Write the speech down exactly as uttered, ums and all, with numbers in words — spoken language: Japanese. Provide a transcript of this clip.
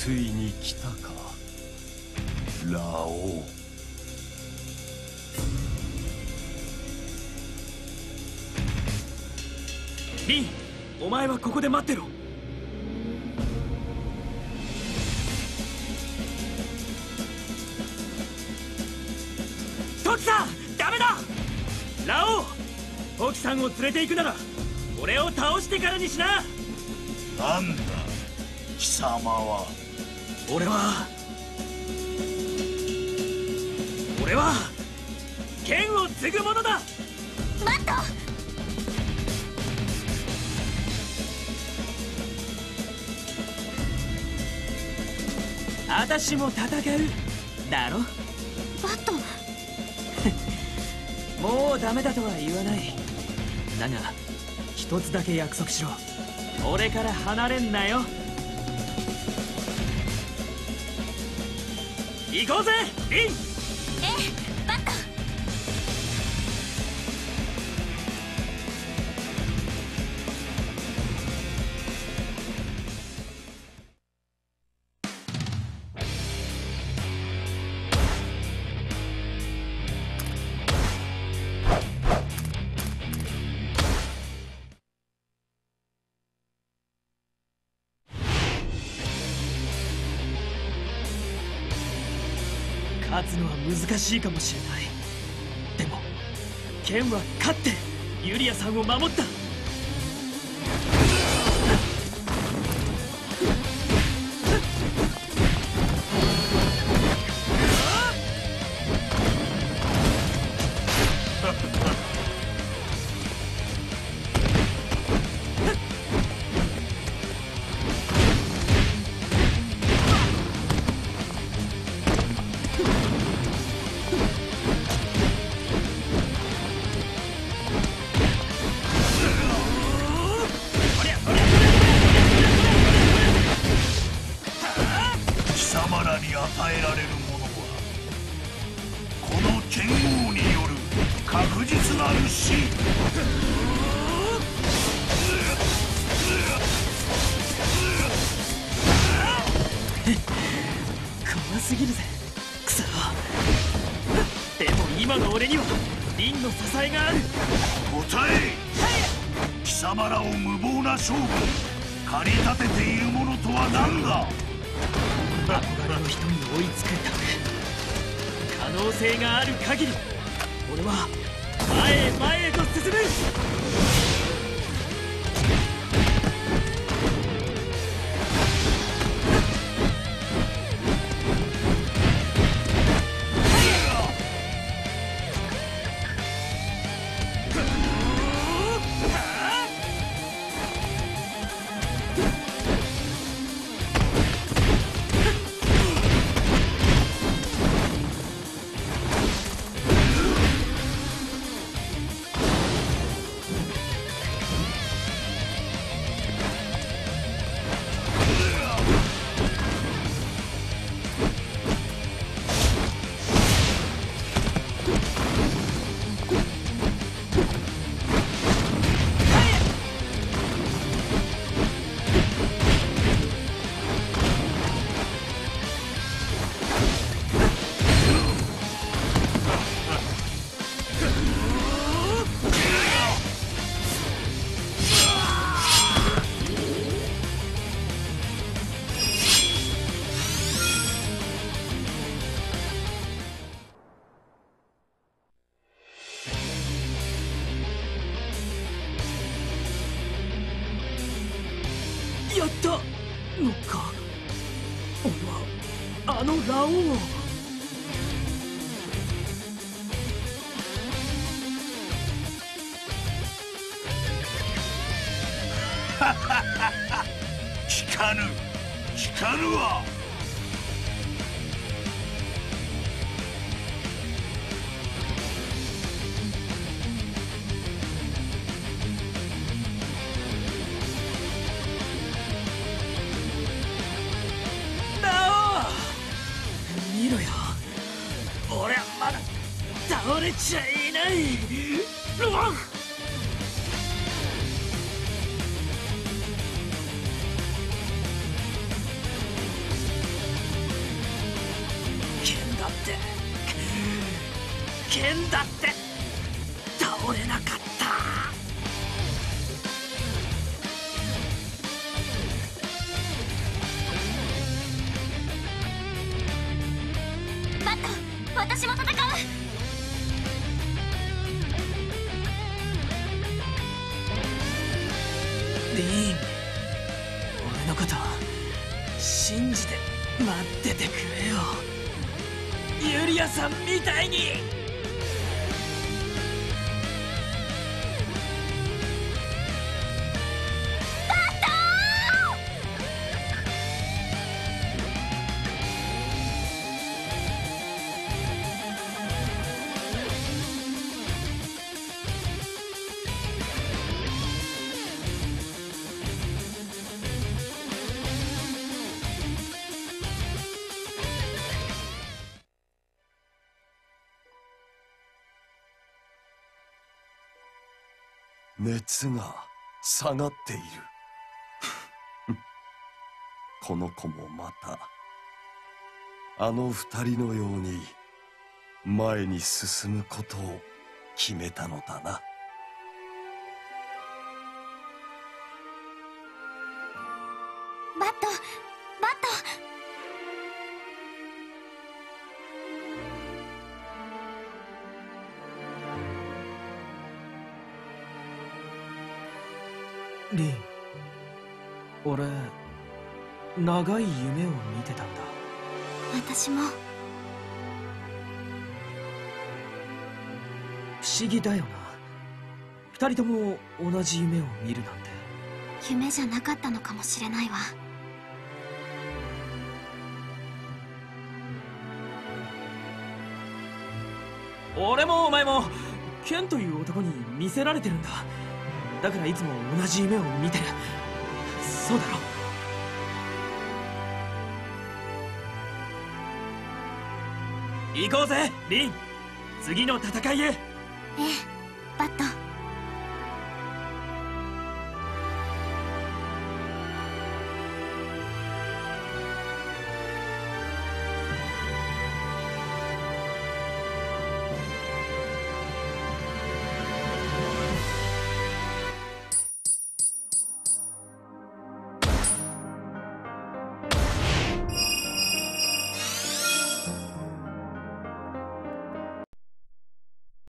ついに来たか、ラオウ。 リン、お前はここで待ってろ。トキさん、ダメだ。ラオウ、トキさんを連れて行くなら俺を倒してからにしな。 なんだ貴様は。 俺は俺は剣を継ぐ者だ。 待っと。 私も戦うだろ。 バット。 もうダメだとは言わない。だが一つだけ約束しろ。俺から離れんなよ。行こうぜリン。 ええ、バット。 勝つのは難しいかもしれない。でも剣は勝ってユリアさんを守った。怖すぎるぜクソ。でも今の俺にはリンの支えがある。 答え、貴様らを無謀な勝負に駆り立てているものとは何だ。 憧れの人に追いつくため、可能性がある限り俺は前へ前へと進む。やったのか。俺はあのラオウを。 聞かぬ聞かぬわ。 見ろよ、俺はまだ倒れちゃいない。うわっ、 めんだって倒れなかった。 バット、私も戦う。 リーン、俺のこと信じて待っててくれよ、ユリアさんみたいに。 熱が下がっている。この子もまたあの二人のように前に進むことを決めたのだな。 バット、バット。 リン、俺長い夢を見てたんだ。 私も。 不思議だよな、二人とも同じ夢を見るなんて。 夢じゃなかったのかもしれないわ。 俺もお前もケンという男に見せられてるんだ。だからいつも同じ夢を見てる。そうだろ。行こうぜリン、次の戦いへ。 ええ、バット。